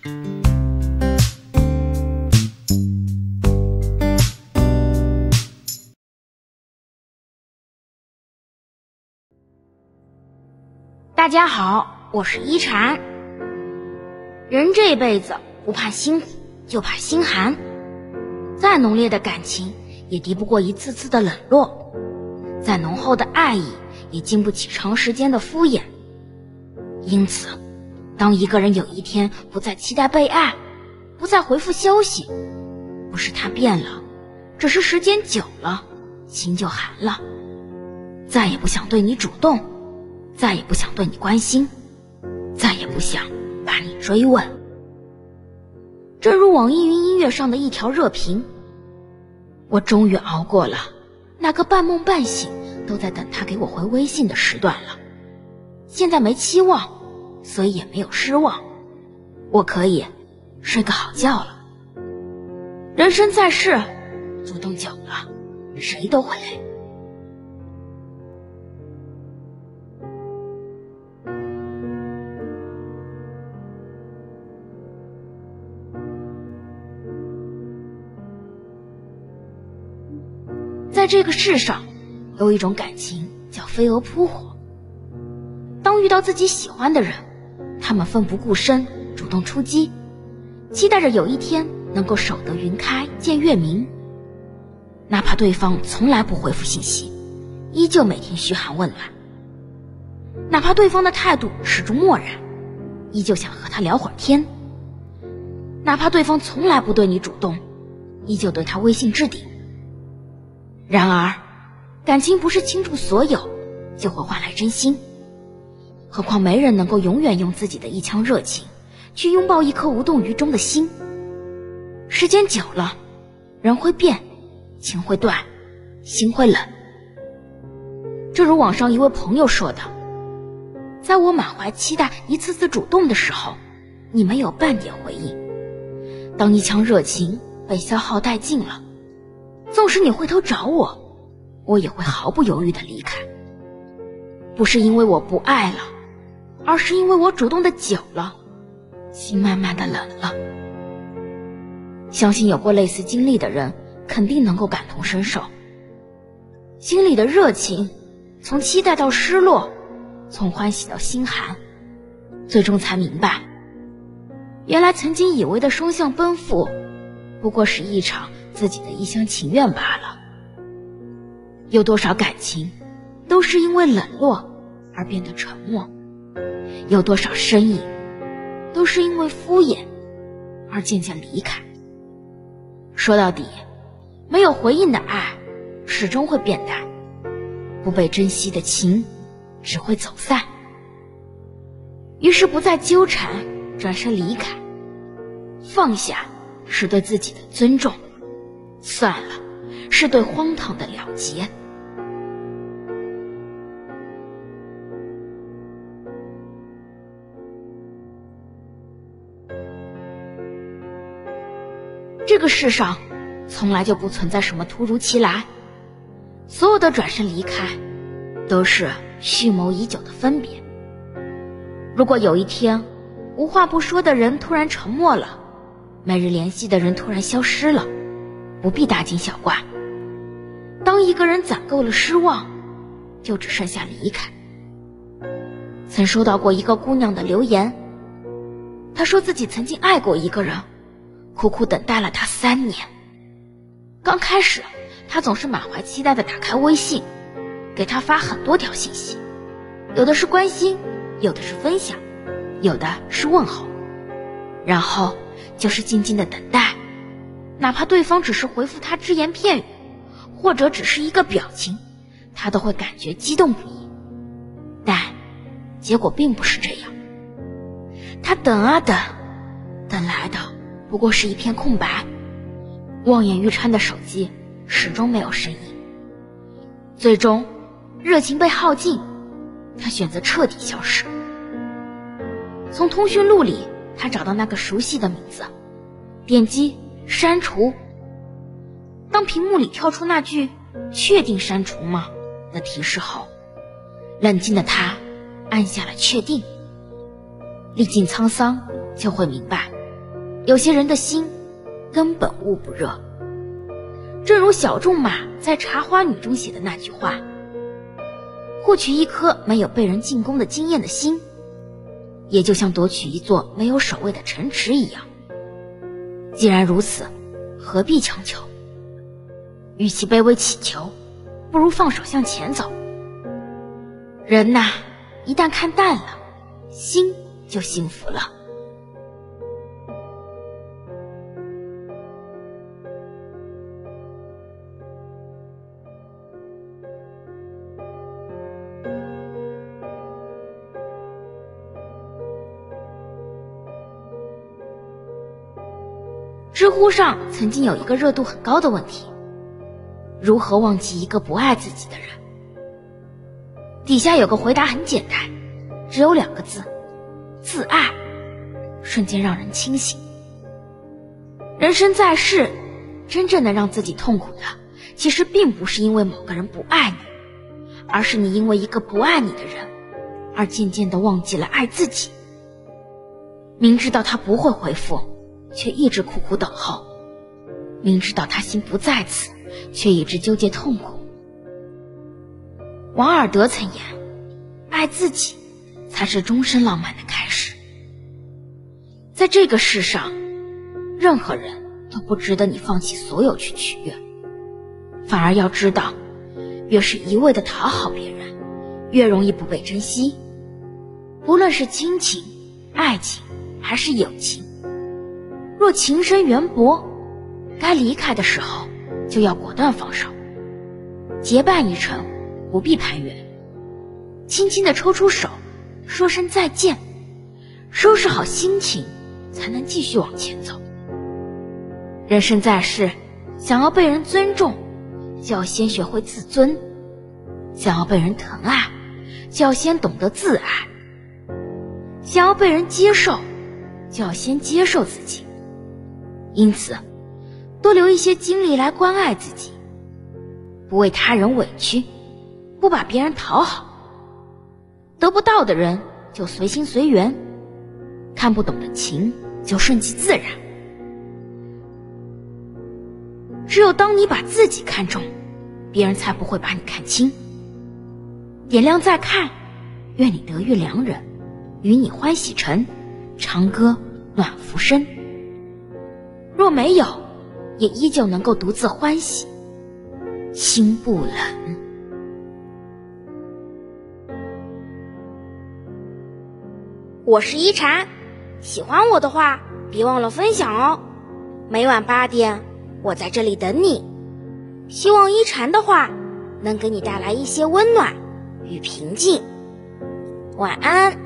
大家好，我是一禅。人这辈子不怕辛苦，就怕心寒。再浓烈的感情，也敌不过一次次的冷落；再浓厚的爱意，也经不起长时间的敷衍。因此，当一个人有一天不再期待被爱，不再回复消息，不是他变了，只是时间久了，心就寒了，再也不想对你主动，再也不想对你关心，再也不想把你追问。正如网易云音乐上的一条热评，我终于熬过了那个半梦半醒都在等他给我回微信的时段了。现在没期望，所以也没有失望，我可以睡个好觉了。人生在世，主动久了，谁都会累。在这个世上，有一种感情叫飞蛾扑火。当遇到自己喜欢的人，他们奋不顾身，主动出击，期待着有一天能够守得云开见月明。哪怕对方从来不回复信息，依旧每天嘘寒问暖；哪怕对方的态度始终漠然，依旧想和他聊会儿天；哪怕对方从来不对你主动，依旧对他微信置顶。然而，感情不是倾注所有就会换来真心，何况没人能够永远用自己的一腔热情去拥抱一颗无动于衷的心。时间久了，人会变，情会断，心会冷。正如网上一位朋友说的，在我满怀期待一次次主动的时候，你没有半点回应。当一腔热情被消耗殆尽了，纵使你回头找我，我也会毫不犹豫地离开。不是因为我不爱了，而是因为我主动的久了，心慢慢的冷了。相信有过类似经历的人肯定能够感同身受。心里的热情从期待到失落，从欢喜到心寒，最终才明白，原来曾经以为的双向奔赴，不过是一场自己的一厢情愿罢了。有多少感情都是因为冷落而变得沉默，有多少身影都是因为敷衍而渐渐离开。说到底，没有回应的爱始终会变淡，不被珍惜的情只会走散。于是不再纠缠，转身离开。放下是对自己的尊重，算了是对荒唐的了结。这个世上从来就不存在什么突如其来，所有的转身离开都是蓄谋已久的分别。如果有一天无话不说的人突然沉默了，没日联系的人突然消失了，不必大惊小怪。当一个人攒够了失望，就只剩下离开。曾收到过一个姑娘的留言，她说自己曾经爱过一个人，苦苦等待了他3年。刚开始他总是满怀期待地打开微信，给他发很多条信息，有的是关心，有的是分享，有的是问候，然后就是静静的等待，哪怕对方只是回复他只言片语，或者只是一个表情，他都会感觉激动不已。但结果并不是这样，他等啊等，等来的不过是一片空白，望眼欲穿的手机始终没有声音。最终热情被耗尽，他选择彻底消失。从通讯录里他找到那个熟悉的名字，点击删除。当屏幕里跳出那句确定删除吗的提示后，冷静的他按下了确定。历尽沧桑就会明白， 有些人的心根本捂不热。正如小仲马在《茶花女》中写的那句话，获取一颗没有被人进攻的经验的心，也就像夺取一座没有守卫的城池一样。既然如此，何必强求？与其卑微乞求，不如放手向前走。人呐，一旦看淡了，心就幸福了。知乎上曾经有一个热度很高的问题：如何忘记一个不爱自己的人？底下有个回答很简单，只有2个字：自爱。瞬间让人清醒。人生在世，真正的让自己痛苦的，其实并不是因为某个人不爱你，而是你因为一个不爱你的人，而渐渐地忘记了爱自己。明知道他不会回复，却一直苦苦等候；明知道他心不在此，却一直纠结痛苦。王尔德曾言，爱自己才是终身浪漫的开始。在这个世上，任何人都不值得你放弃所有去取悦，反而要知道，越是一味地讨好别人，越容易不被珍惜。不论是亲情、爱情还是友情，若情深缘薄，该离开的时候就要果断放手。结伴一程，不必攀援，轻轻地抽出手，说声再见，收拾好心情，才能继续往前走。人生在世，想要被人尊重，就要先学会自尊；想要被人疼爱，就要先懂得自爱；想要被人接受，就要先接受自己。因此，多留一些精力来关爱自己，不为他人委屈，不把别人讨好。得不到的人就随心随缘，看不懂的情就顺其自然。只有当你把自己看重，别人才不会把你看轻。点亮再看，愿你得遇良人，与你欢喜成，长歌暖浮生。若没有，也依旧能够独自欢喜，心不冷。 我是一禅，喜欢我的话，别忘了分享哦。每晚8点，我在这里等你。希望一禅的话能给你带来一些温暖与平静。晚安。